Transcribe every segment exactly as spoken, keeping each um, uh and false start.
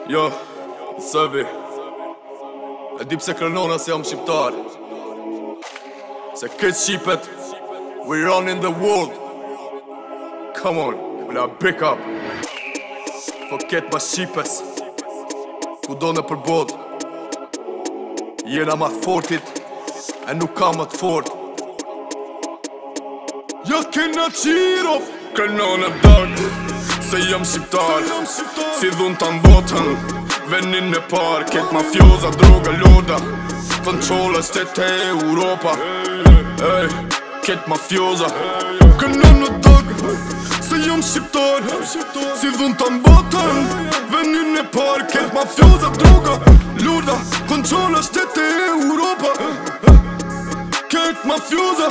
Jo, S three V I. E di pse krenona se jam shqiptar. Se këtë shqipet, we running the world. Come on, vëlla pick up. Forget ma shqipes, ku do në përbot. Jena ma fortit, e nuk kam më të fort. Ja kena qiro, krenona dag, se jam shqiptar. Si dhun të mbotën, venin e par. Ket mafioza, droga, loda, kontrola shtete e Europa. Ej, ket mafioza, krenona dag, se jam shqiptar. Si dhun të mbotën, venin e par. Ket mafioza, droga, loda, kontrola shtete e Europa. Ket mafioza.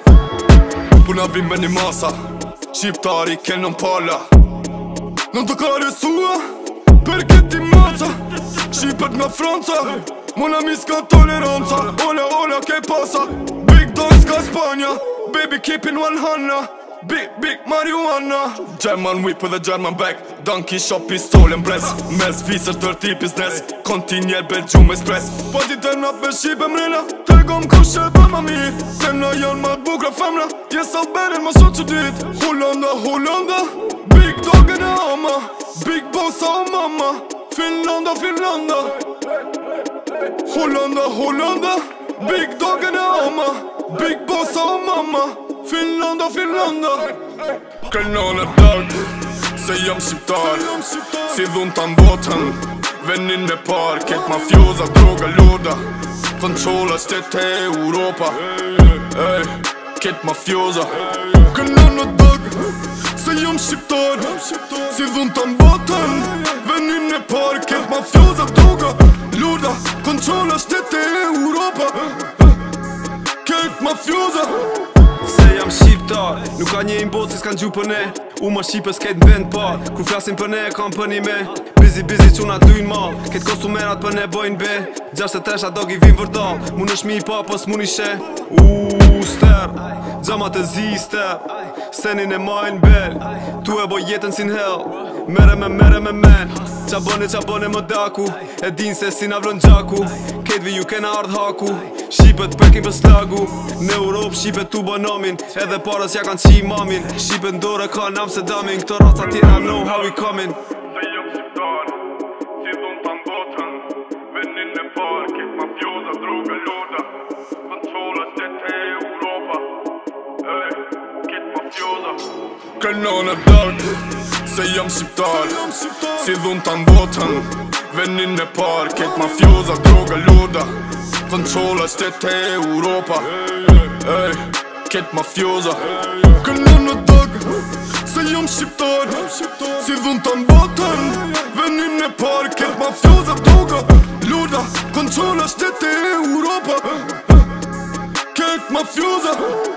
Puna vim me një masa, shqiptari kenon pala. Në të kare sua, per këti maca. Shqipet nga Franca, mona mi s'ka toleranca. Ola, ola, ke pasa, big dogs ka Spanja. Baby keeping one hundred, big, big marijuana. German whip with a German back, donkey shop, pistol and breast. Mes visër tërti biznes, kontinjer Belgjum Express. Po ti të nga për Shqipe mrena, tregom kushe për ma mirë. Tena janë ma t'bukra femna, jesa beren ma shumë që dit. Hollanda, Hollanda, big dog e në ama, big boss a mama. Finlanda, Finlanda, Hollanda, Hollanda, big dog e në ama, big boss a mama. Finlanda, Finlanda. Krenona dag, se jam shqiptar. Si dhun të mbotën, venin me par. Ket mafioza, droga, loda, kontrola shtete e Europa. Ej, ket mafioza. Krenona dag, se jam shqiptar. Si dhun të mbotën, venin me par. Ket mafioza, droga, loda, kontrola shtete e Europa. Ket mafioza. Se jam shqiptar, nuk ka një imbo si s'kan gju për ne. U ma shqipës ket vend par, kur flasin për ne e kam për një me. Bizi, bizi quna t'dujnë mal, ket kostumerat për ne bojnë be. Gjashtë të tresha dog i vim vërdal, mu në shmi pa pos mu një she. Uuu, ster, gjamat e zi ster, senin e majnë bel. Tu e boj jetën sin hell, mere me mere me men. Qa bone, qa bone më daku, e din se si na vlon gjaku. Ketvi ju kena ardh haku, shqipet prekin për slagu. Në Europë shqipet tu bonomin, edhe parës ja kanë qi mamin. Shqipet ndore ka në Amsterdamin, këto raca tjera know how we coming. Se jam shqiptar, si dhun të mbotën, venin e par. Ket mafioza, droga, loda, kontrola shtete e Europa. Ej, ket mafioza. Krenona dag, se jam shqiptar. Si dhun të mbotën, venin e par. Ket mafioza, droga, loda, kontrola shtete e Europa. Ej, ket mafioza. Krenona dag, se jam shqiptar. Si dhun të mbotën, venin e par. Ket mafioza, droga, loda, kontrola shtete e Europa. Ket mafioza.